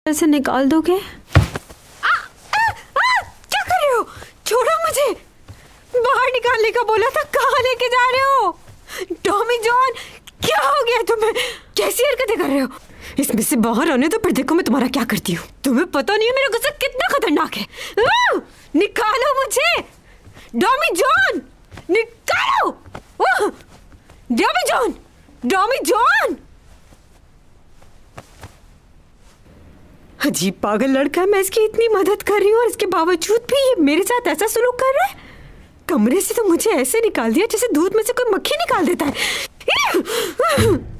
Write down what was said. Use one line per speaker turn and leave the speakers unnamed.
ऐसे निकाल दोगे? क्या कर रहे हो? छोड़ो मुझे। बाहर निकालने का बोला था, कहाँ लेके जा रहे हो? टॉमी जॉन, क्या हो गया तुम्हें? कैसी हरकतें कर रहे हो? इसमें से बाहर आने तो फिर देखो मैं तुम्हारा क्या करती हूँ। तुम्हें पता नहीं है मेरा गुस्सा कितना खतरनाक है। निकालो मुझे, टॉमी जॉन, निकालो। Tommy John, Tommy John. अजीब पागल लड़का है, मैं इसकी इतनी मदद कर रही हूँ और इसके बावजूद भी ये मेरे साथ ऐसा सलूक कर रहा है। कमरे से तो मुझे ऐसे निकाल दिया जैसे दूध में से कोई मक्खी निकाल देता है।